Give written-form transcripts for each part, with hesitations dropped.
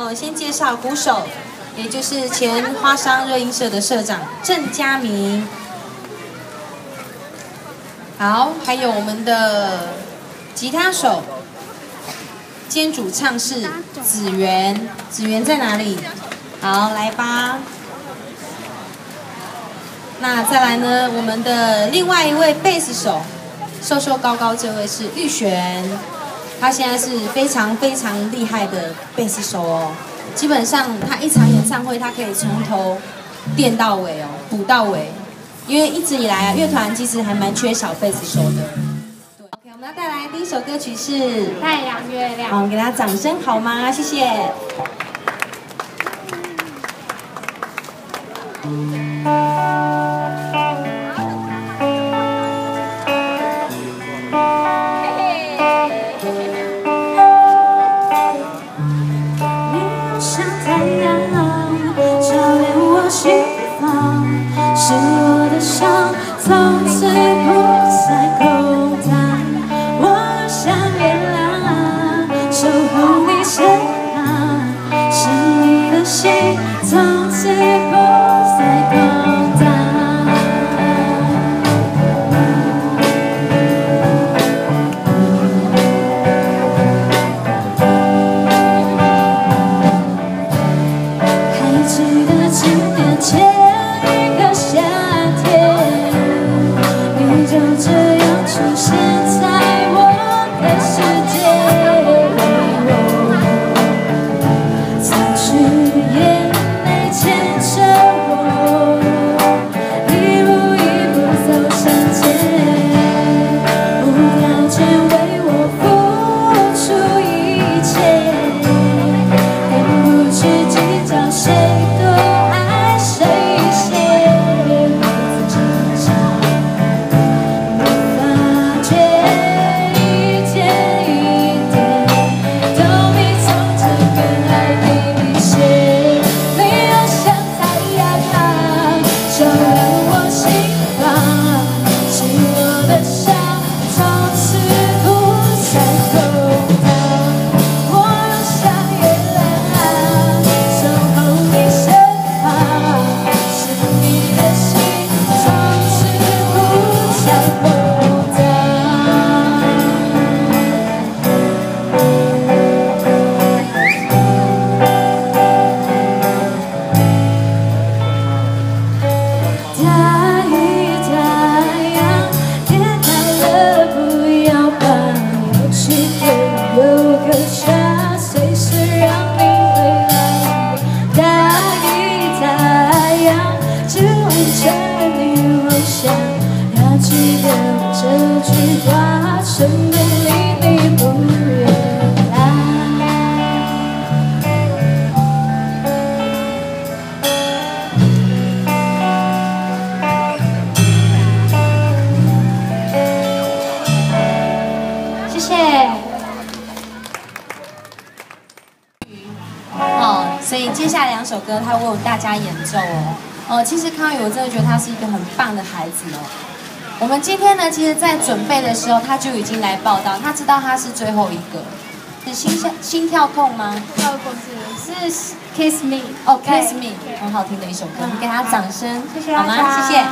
先介绍鼓手，也就是前花商热音社的社长郑嘉明。好，还有我们的吉他手兼主唱是子源，子源在哪里？好，来吧。那再来呢，我们的另外一位贝斯手，瘦瘦高高这位是玉璇，他现在是非常非常厉害的贝斯手哦。基本上他一场演唱会，他可以从头练到尾哦，补到尾。因为一直以来啊，乐团其实还蛮缺小贝斯手的。OK， 我们要带来第一首歌曲是《 太阳月亮》。 好，我们给大家掌声好吗？谢谢。 是我的伤，从此不再空荡。我想月亮，守候你身旁，是你的心，从此不再空荡。还记得几年前。就这样出现在我的世界，擦去眼泪，牵着我，一步一步走向前，无条件为我付出一切，并不去计较谁多爱谁先。 所以接下来2首歌他会为大家演奏哦。其实康宇我真的觉得他是一个很棒的孩子哦。我们今天呢，其实在准备的时候他就已经来报道，他知道他是最后一个。是心跳痛吗？ 不是，是 Kiss Me。 哦 ，Kiss Me， 很好听的一首歌，我们给他掌声， 谢谢好吗？谢谢。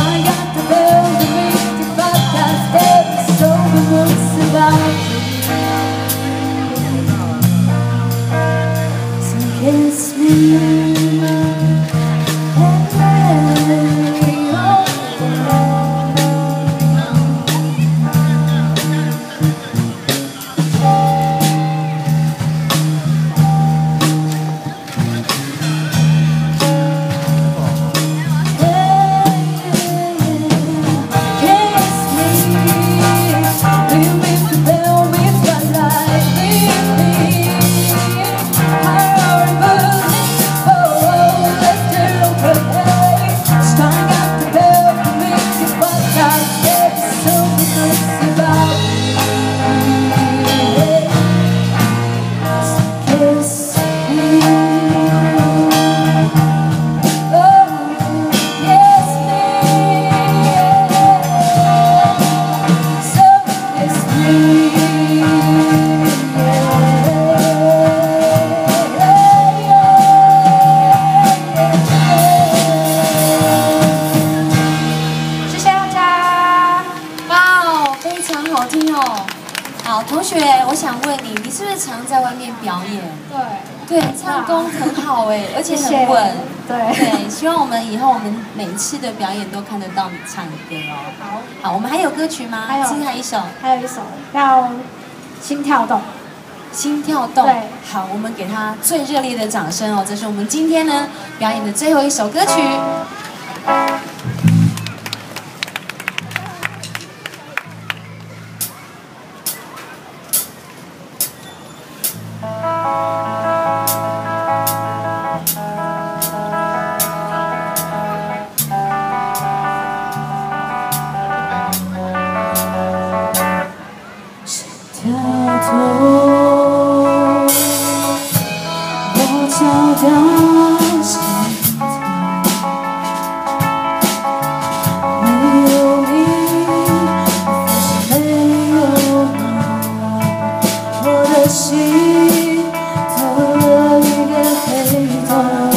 好，同学，我想问你，你是不是常在外面表演？ 对， 对，唱功很好哎，而且很稳。对，希望我们以后我们每一次的表演都看得到你唱歌哦。好，我们还有歌曲吗？ 还有， 还有一首叫《心跳动》。 心跳动。 对， 好，我们给他最热烈的掌声哦！这是我们今天呢表演的最后一首歌曲。 跳动，我找到心跳，没有你，或是没有我，我的心多了一个黑洞。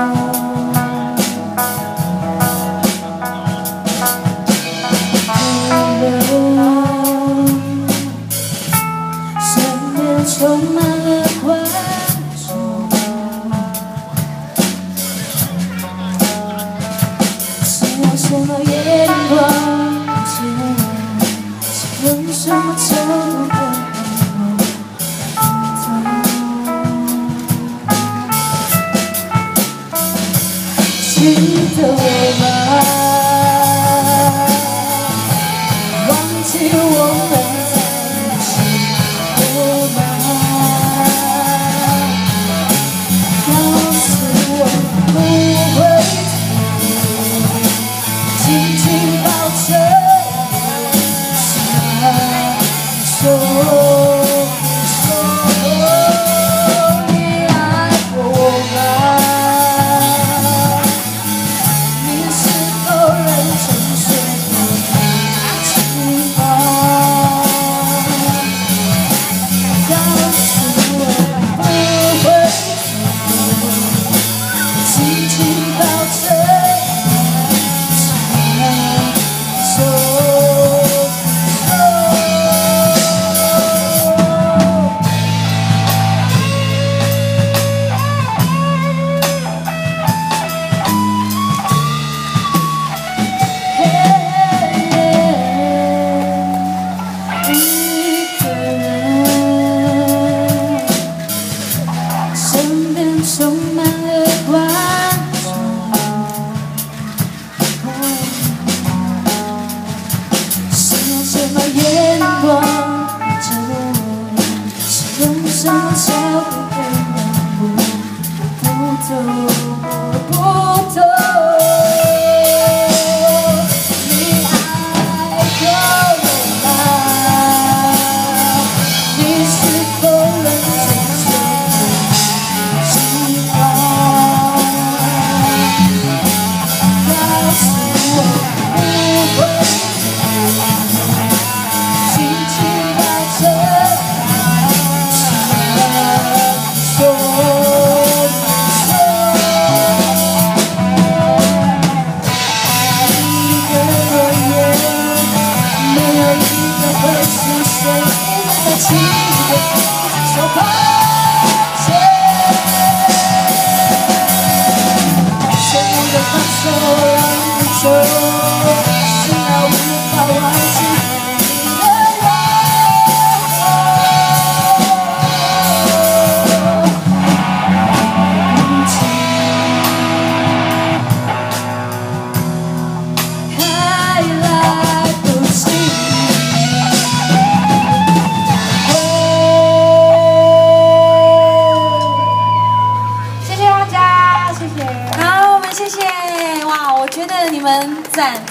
充满了观众，是用什么眼光看见我？是用什么角度看我？记得我吗？忘记我们在一起过吗？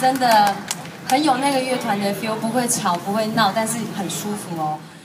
真的很有那个乐团的 feel， 不会吵不会闹，但是很舒服哦。